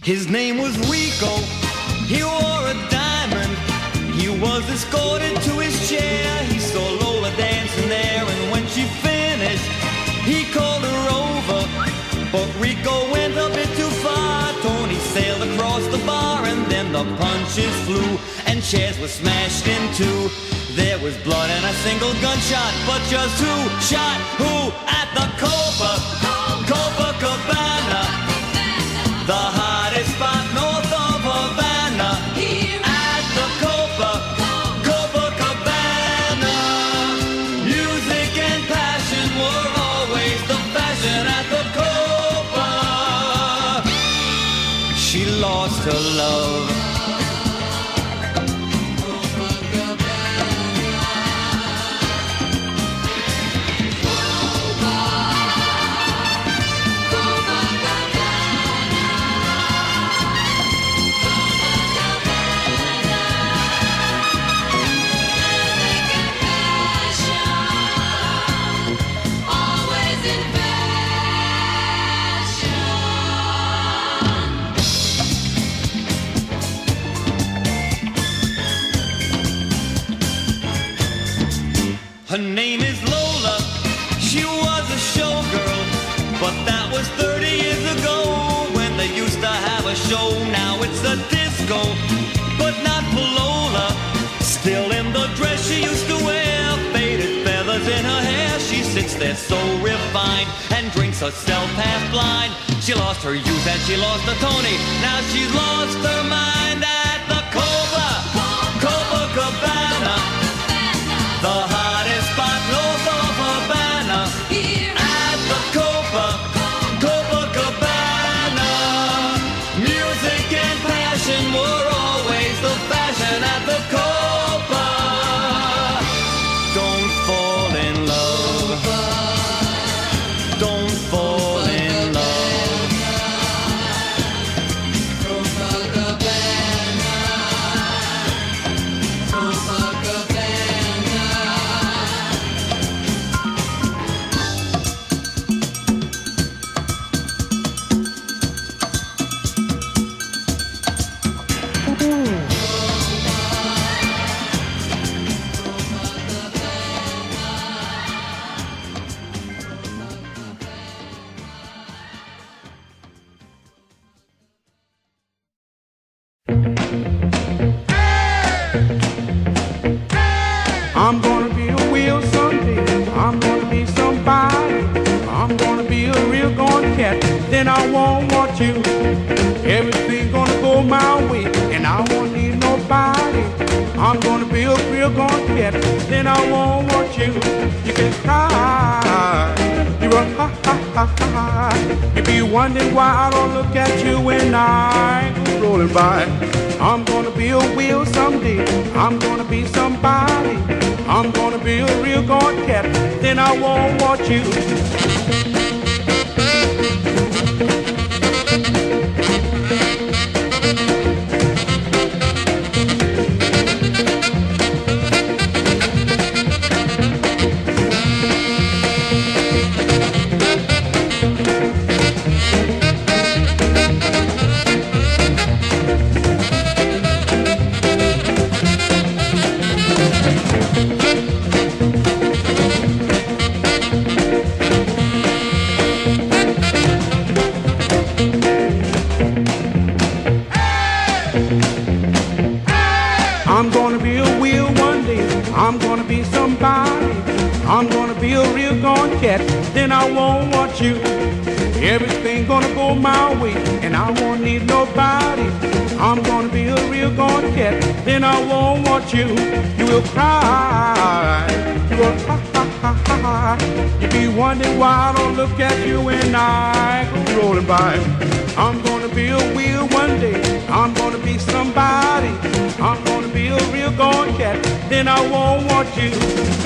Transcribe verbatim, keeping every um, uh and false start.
His name was Rico, he wore a diamond. He was escorted to his chair. He saw Lola dancing there, and when she finished, he called her over. But Rico went a bit too far. Tony sailed across the bar, and then the punches flew, and chairs were smashed in two. There was blood and a single gunshot, but just who shot who at the Copa, Copacabana, the hottest spot north of Havana. At the Copa, Copacabana, music and passion were always the fashion at the Copa. She lost her love. Her name is Lola, she was a showgirl, but that was thirty years ago when they used to have a show. Now it's a disco, but not for Lola. Still in the dress she used to wear, faded feathers in her hair. She sits there so refined and drinks herself half blind. She lost her youth and she lost her Tony. Now she's lost her mind at the Copa, Copacabana, the hottest spot north of Havana. At the Copa, Copacabana, music and passion were always the fashion at the Copa. Don't fall in love. Don't fall in love. Copacabana, Copacabana. I'm gonna be a wheel someday. I'm gonna be somebody. I'm gonna be a real gone cat. Then I won't want you. Everything's gonna go my way, and I won't need nobody. I'm gonna be a real gone cat. Then I won't want you. You can cry. You run ha ha ha ha. You be wondering why I don't look at you when I go rolling by. I'm gonna be a wheel someday. I'm gonna be somebody. I'm gonna be a real gone cat. Then I won't want you. I'm gonna be a wheel one day. I'm gonna be somebody. I'm gonna be a real gone cat. Then I won't want you. Everything gonna go my way, and I won't need nobody. I'm gonna be a real gone cat. Then I won't want you. You will cry. You will ha ha ha ha ha. You be wondering why I don't look at you when I go rolling by. I'm gonna be a wheel one day. I'm gonna be somebody. I'm gonna be a real gone cat. Then I won't want you.